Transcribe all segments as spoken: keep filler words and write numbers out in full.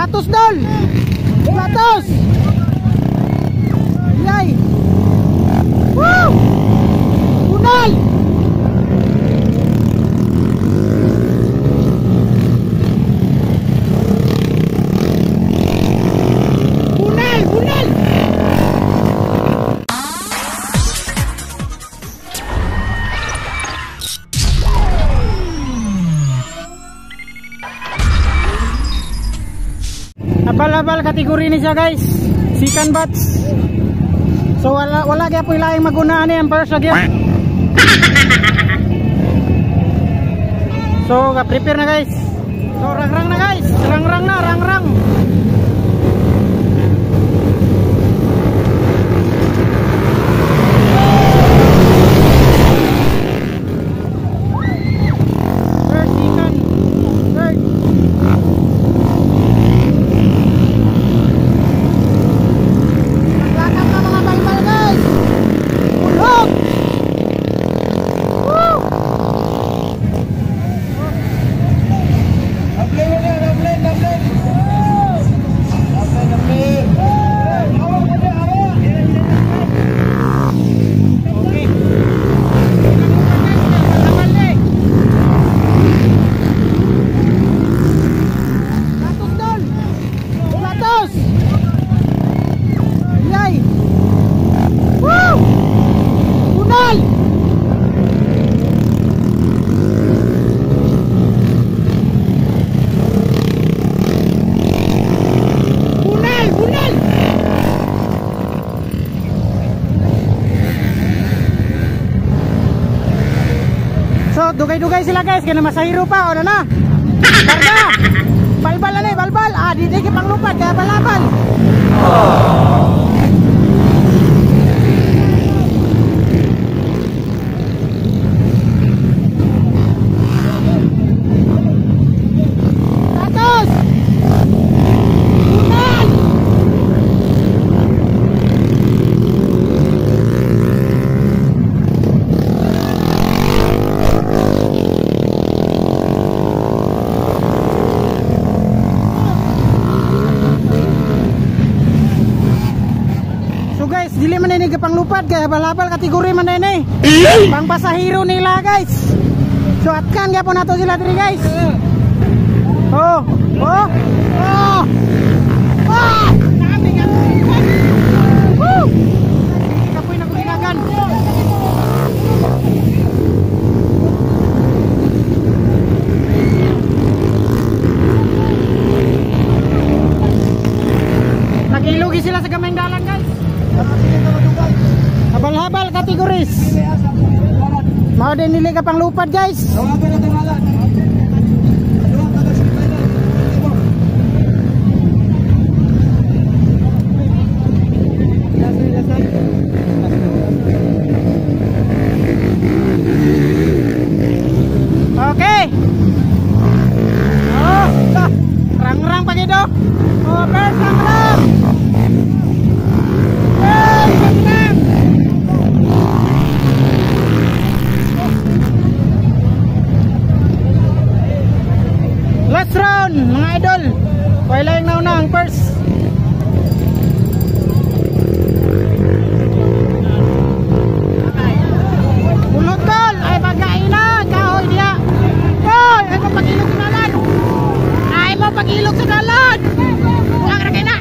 Seratus dol. Seratus. Yay. Woo. Bunal. Bunal, bunal. Abal-abal kategori ini siya guys, sikan bats. So wala wala kaya po ilaing magunaan ni ang first lagi. So ka-prepare na guys. So rang-rang na guys, rang-rang na, rang-rang. Dugay-dugay sila guys, kaya masahiro pa, o na na. Karga, balbal na eh, balbal. Ah, di di pang lupad, kaya balabal. Ratos. Bunal. Dili man ini gepang lupad kaya balabal kategori man ini pang pasahero nila guys. So atkan kaya po nato sila diri guys. Oh, oh, oh, oh. Woo! Kapoy na kuminagan. Nagilugi sila sa gamay dalan guys. Habal-habal kategoris. Mau din nili ka pang lupad guys. Okay. Oh, rang-rang pagi dok. Oh, first rang-rang. Last round mga idol. Wala yung nauna ang first. Ulutol ay pagkainan kahoy dia. Hoy, ay mo pagilog sa dalan. Ay mo pagilog sa dalan. Wala ka na.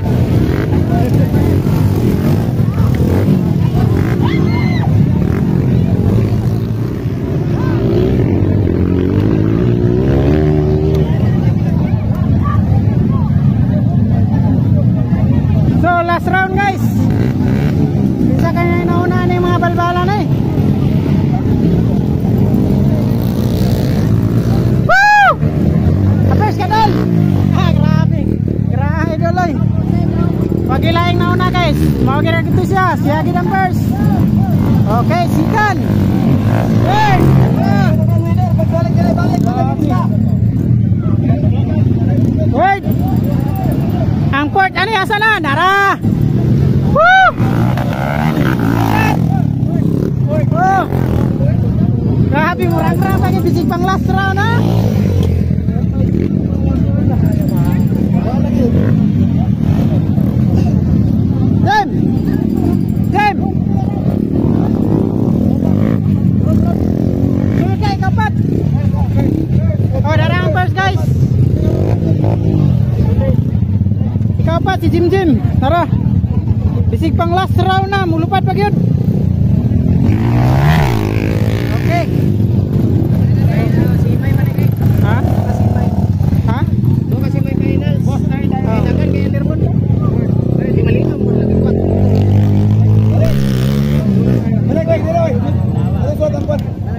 Last round guys. Bisa kaya nauna na yung mga balbalan eh. Woo! Apes ka dol. Ah, grabe. Grabe doloy. Pagilaing nauna guys. Mau kira gitu siya. Siya gidang first. Okay, sikan. Hey! Balik, balik, balik. Wait. Ang port ano asa na? Nara. Woo! Oh. Grabe murang-rang lagi bisik pang last round ha. si Jim Jim. Tara. Bisig pang last round na, mulupad pag yun. Okay. Ha? Ha? Kasi may finals. Boss na rin. Dagan kaya Lerbon. Di malinaw mo lagi pa. Balik, balik, balik. Ano suot ang